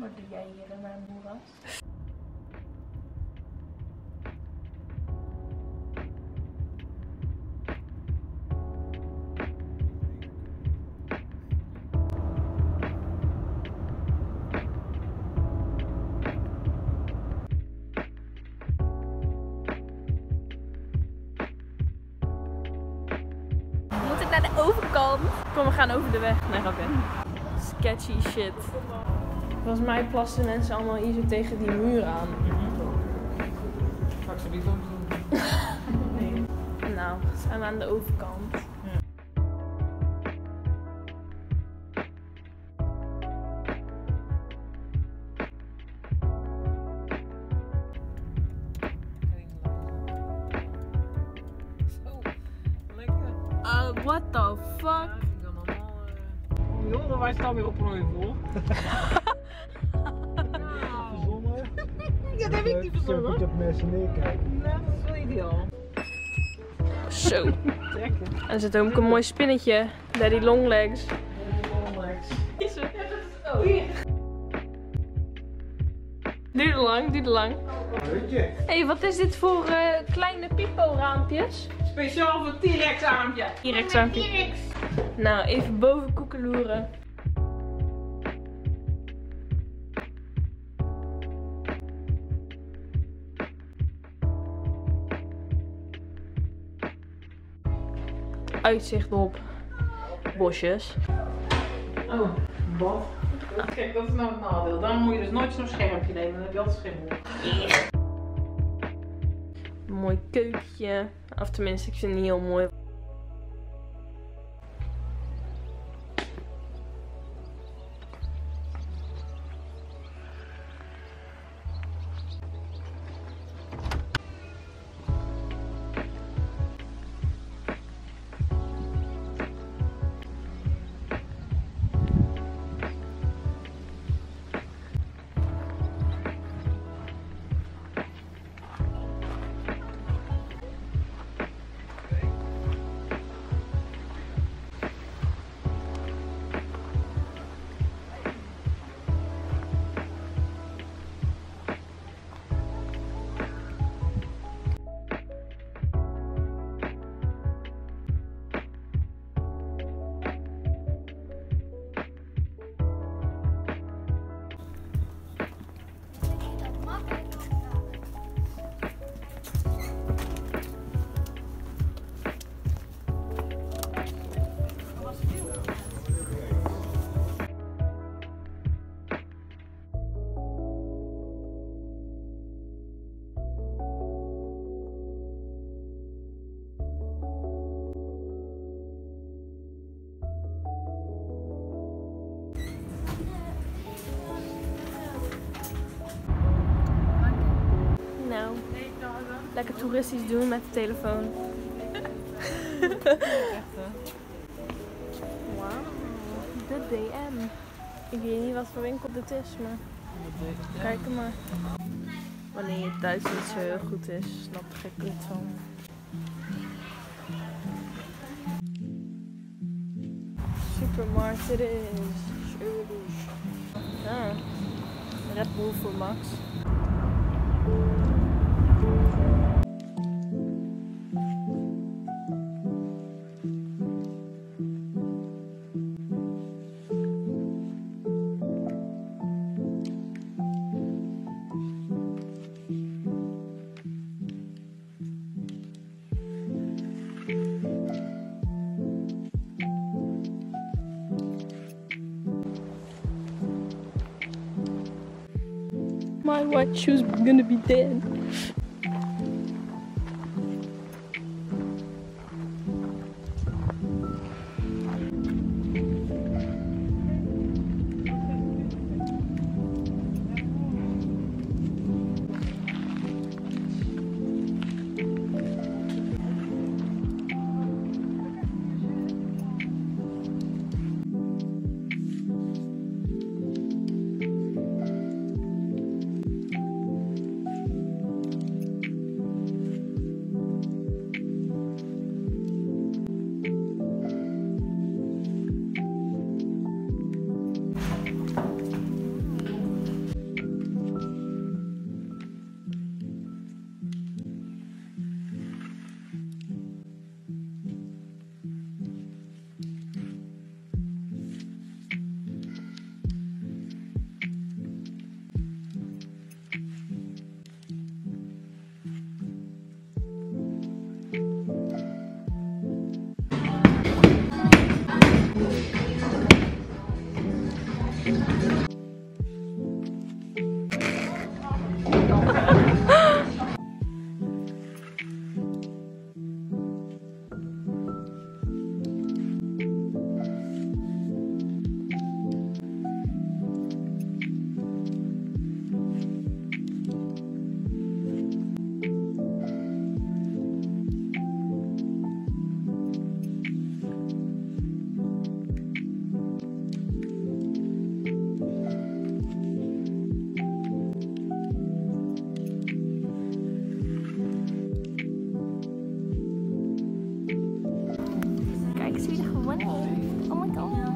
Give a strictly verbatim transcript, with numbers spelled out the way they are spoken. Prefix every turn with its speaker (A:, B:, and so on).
A: Wat doe jij hier in mijn moeras? We moeten naar de overkant. Kom, we gaan over de weg. Nee, grapje. Sketchy shit. Volgens mij plassen mensen allemaal hier zo tegen die muur aan.
B: Ga ik ze niet doen?
A: Nee. Nou, we zijn aan de overkant.
B: Ja. Zo, lekker.
A: Uh, what the fuck?
B: Ja, ik kan allemaal. Uh... Jongen, wij staan weer op een heuvel.
C: Verzonnen.
B: Dat heb ik niet verzonnen.
C: Zo goed op mensen neerkijken.
B: Nee, dat is wel ideaal.
A: Zo.
B: Trekken.
A: En er zit ook een mooi spinnetje. Daddy Longlegs.
B: Oh, hier.
A: Duurde lang, duurde lang.
C: Weet je?
A: Hé, hey, wat is dit voor uh, kleine pipo-raampjes?
B: Speciaal voor T-Rex armpje.
A: T-Rex raampje. Nou, even boven koekeloeren. Uitzicht op bosjes.
B: Oh, wat? Kijk, dat is nou het nadeel. Dan moet je dus nooit zo'n schermpje nemen, dan heb je altijd schimmel.
A: Een mooi keukentje. Of tenminste, ik vind het niet heel mooi. Nou, lekker toeristisch doen met de telefoon. Wauw, de D M. Ik weet niet wat voor winkel dit is, maar kijk er maar. Wanneer je Duits niet zo heel goed is, snap ik er geen kut van. Supermarkt het is. Ah, Red Bull voor Max. My white shoes gonna be dead. wanneer? Oh my god.